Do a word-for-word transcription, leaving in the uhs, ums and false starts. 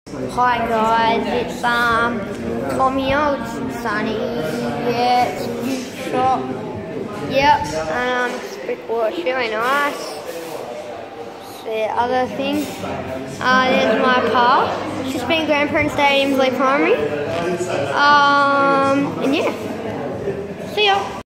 Hi guys, it's um Tom here, it's sunny, yeah, it's a new shop, yep, um, it's brick wall, it's really nice. The other thing, uh, there's my car, it's just been Grandparents' Day at Inverleigh Primary, um, and yeah, see ya.